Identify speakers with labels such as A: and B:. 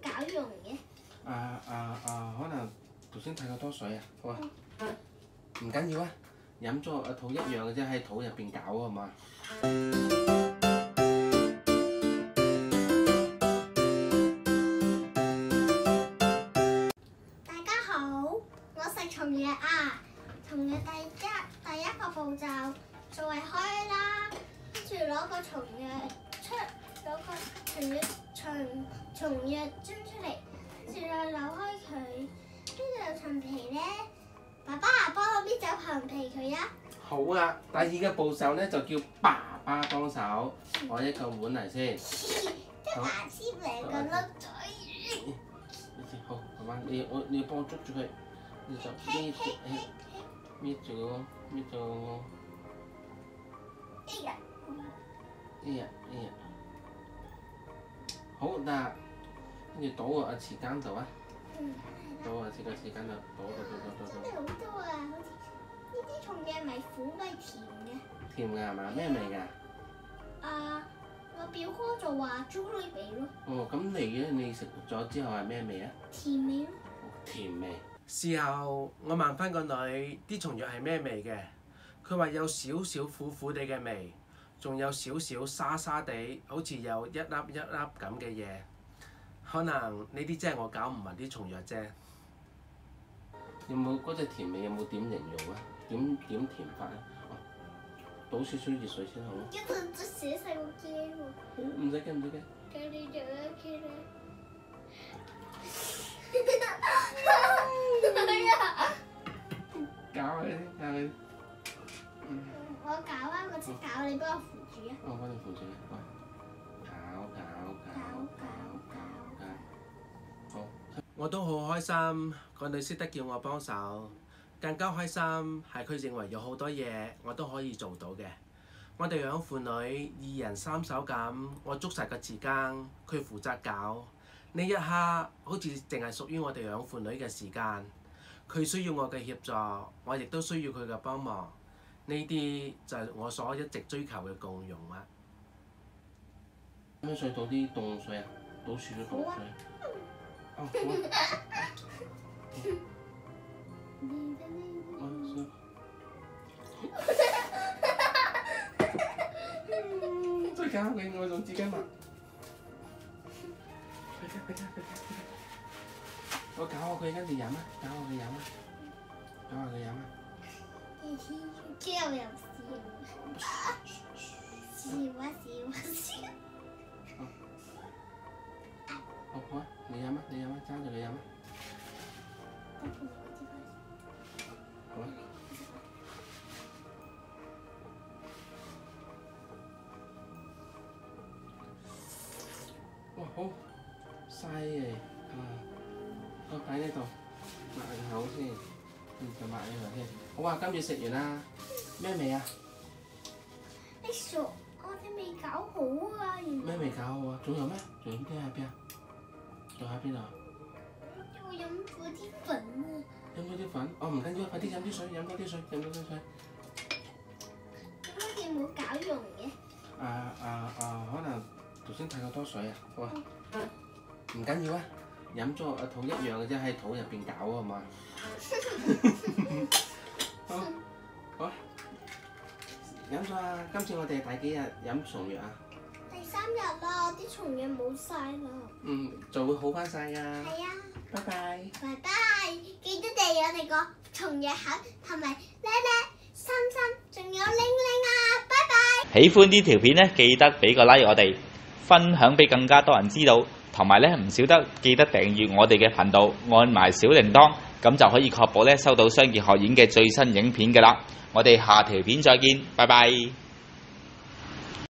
A: 搞溶嘅？
B: 可能頭先太過多水啊，好啊，唔緊要啊，飲咗肚一樣嘅啫，喺肚入邊搞啊嘛。
A: 大家好，我食蟲藥啊。蟲藥第一個步驟就係開啦，跟住攞個蟲藥攞個蟲藥樽出嚟，跟住再扭開佢。呢度有層皮咧，爸爸幫我搣走層皮佢啊！
B: 好啊，第二個步驟咧就叫爸爸幫手，攞一個碗嚟先。
A: 隻牙籤兩個甩嘴。
B: 好，係嘛？你要幫我捉住佢，你就搣住。哎呀！好嗱，跟住倒落個匙羹度啊！倒落個匙羹度，倒。
A: 真係好多啊！好似呢啲蟲嘅咪苦咪甜嘅。
B: 甜㗎係嘛？咩味㗎？
A: 我表哥就話朱古力味咯。
B: 哦，咁你食咗之後係咩味啊？
A: 甜味咯。
B: 甜味。
C: 事後我問翻個女啲蟲藥係咩味嘅，佢話有少少苦苦地嘅味，仲有少少沙沙地，好似有一粒一粒咁嘅嘢。可能呢啲真係我搞唔埋啲蟲藥啫。
B: 有冇嗰隻甜味？有冇點形容啊？點甜法啊？倒少少熱水先好。
A: 一陣寫細個驚喎。
B: 唔使驚。
A: 佢哋做咗佢啦。
B: 搞佢。
A: 我搞啊！我識搞，你幫我扶住啊！
B: 我幫你扶住啊！搞。好。
C: 我都好開心，個女識得叫我幫手，更加開心係佢認為有好多嘢我都可以做到嘅。我哋兩父女2人3手咁，我捉晒個匙羹，佢負責搞。呢一刻好似淨係屬於我哋兩父女嘅時間，佢需要我嘅協助，我亦都需要佢嘅幫忙。呢啲就係我所一直追求嘅共融啦。
B: 可唔可以倒啲凍水啊？倒少少凍水。哦，再搞佢，我用紙巾抹。我搞下佢，跟住飲啊！搞下佢飲啊！
A: 之後又笑。
B: 好啊，你飲啊，揸住你飲啊。好啊。哇，好犀利啊！我擺呢度，抹下口先，就抹呢度先。好啊，今次食完啦，咩味啊？
A: 你傻，我哋未搞好啊！
B: 咩未搞好啊？仲有咩？仲有啲喺邊啊？仲喺邊啊？
A: 我飲咗啲粉啊！
B: 飲咗啲粉？哦，唔緊要，快啲飲啲水，飲多啲水。
A: 點解你冇搞溶嘅？
B: 可能頭先太過多水啊，好啊，唔緊要啊，飲咗肚一樣嘅啫，喺肚入邊搞啊嘛。好啊，飲咗啊！今次我哋第幾日飲蟲藥啊？
A: 第3日啦，啲蟲藥冇晒啦。
B: 就會好翻晒㗎。
A: 係啊。
B: 拜拜。
A: 拜拜，記得訂我哋個蟲藥盒同埋叻叻、心心，仲有玲玲啊！拜拜。
D: 喜歡呢條片呢，記得俾個 like 我哋，分享俾更加多人知道，同埋呢唔少得記得訂閱我哋嘅頻道，按埋小鈴鐺，咁就可以確保呢收到商業學院嘅最新影片㗎啦。我哋下條片再見，拜拜。